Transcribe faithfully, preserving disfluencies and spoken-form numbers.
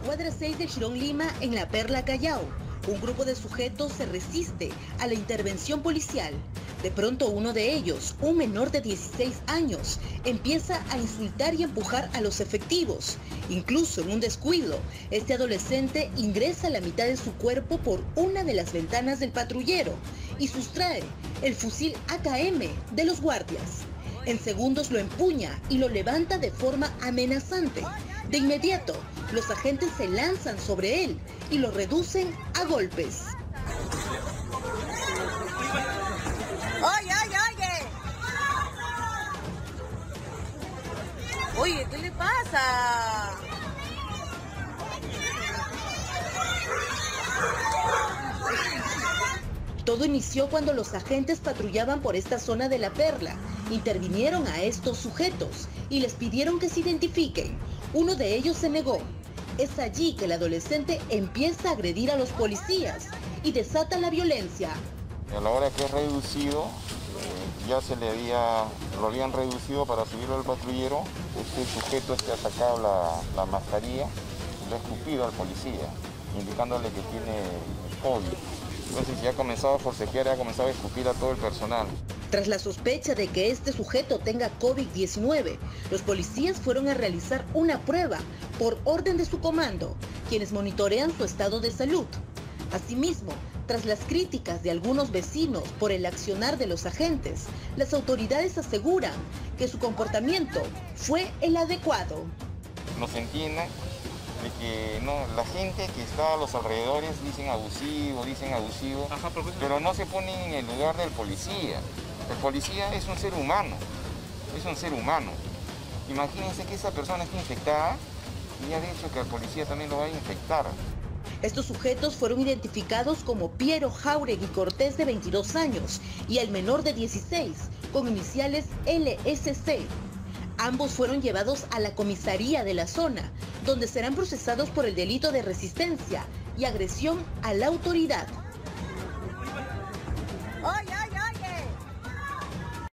cuadra seis de Chirón Lima, en La Perla, Callao, un grupo de sujetos se resiste a la intervención policial. De pronto uno de ellos, un menor de dieciséis años, empieza a insultar y empujar a los efectivos. Incluso en un descuido, este adolescente ingresa la mitad de su cuerpo por una de las ventanas del patrullero y sustrae el fusil A K M de los guardias. En segundos lo empuña y lo levanta de forma amenazante. De inmediato, los agentes se lanzan sobre él y lo reducen a golpes. ¡Oye, oye, oye! Oye, ¿qué le pasa? Todo inició cuando los agentes patrullaban por esta zona de La Perla. Intervinieron a estos sujetos y les pidieron que se identifiquen. Uno de ellos se negó. Es allí que el adolescente empieza a agredir a los policías y desata la violencia. A la hora que es reducido, eh, ya se le había, lo habían reducido para subirlo al patrullero. Este sujeto este ha sacado la, la mascarilla y le ha escupido al policía, indicándole que tiene COVID. Entonces ya ha comenzado a forcejear, ha comenzado a escupir a todo el personal. Tras la sospecha de que este sujeto tenga COVID diecinueve, los policías fueron a realizar una prueba por orden de su comando, quienes monitorean su estado de salud. Asimismo, tras las críticas de algunos vecinos por el accionar de los agentes, las autoridades aseguran que su comportamiento fue el adecuado. Nos entienden de que no, la gente que está a los alrededores dicen abusivo, dicen abusivo, Ajá, pero no se ponen en el lugar del policía. El policía es un ser humano, es un ser humano. Imagínense que esa persona está infectada y ha dicho que al policía también lo va a infectar. Estos sujetos fueron identificados como Piero Jauregui Cortés, de veintidós años, y el menor de dieciséis, con iniciales L S C. Ambos fueron llevados a la comisaría de la zona, donde serán procesados por el delito de resistencia y agresión a la autoridad. ¡Oye!